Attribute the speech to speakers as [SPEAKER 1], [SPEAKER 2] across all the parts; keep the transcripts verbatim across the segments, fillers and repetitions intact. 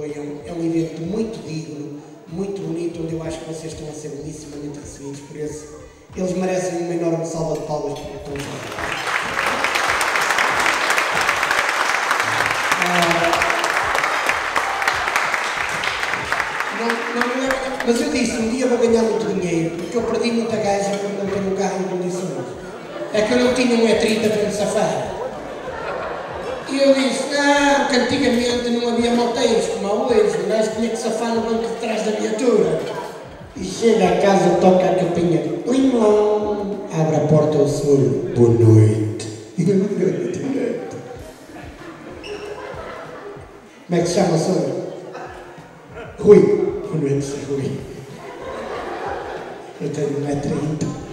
[SPEAKER 1] apoiam. É um evento muito digno, muito bonito, onde eu acho que vocês estão a ser belíssimamente recebidos por esse. Eles merecem uma enorme salva de palmas para o que estão a fazer. Mas eu disse, um dia vou ganhar muito dinheiro, porque eu perdi muita gaja por não ter um carro em condições. É que eu não tinha um E trinta para me safar. E eu disse, não, que antigamente não havia moteiros como há hoje, o gajo tinha que safar no banco de trás da viatura. E chega a casa, toca a capinha, limão, abre a porta ao senhor, boa noite. Como é que se chama o senhor? Rui. Boa noite, senhor Rui. Eu tenho um metro e trinta.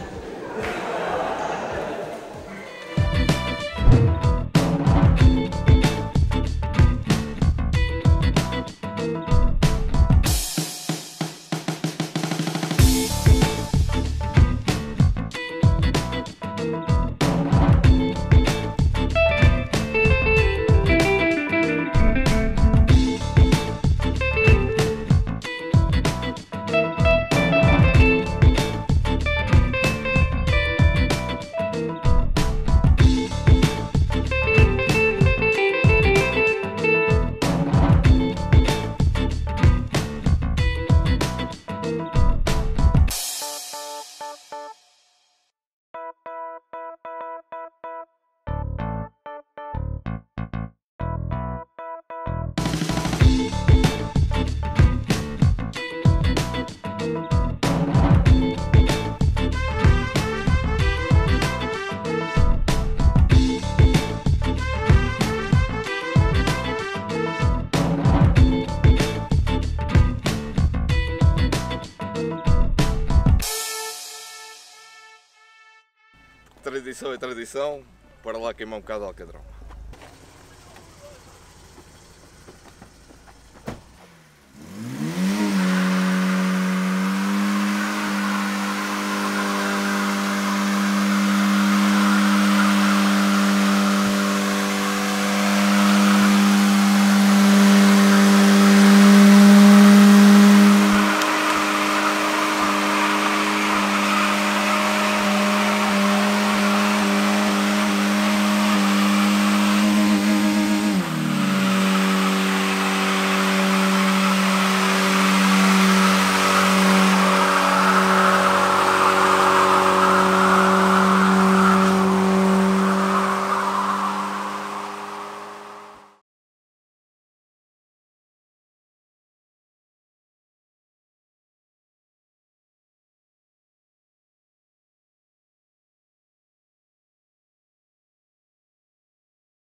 [SPEAKER 2] Tradição é tradição, para lá queimar um bocado de alcatrão.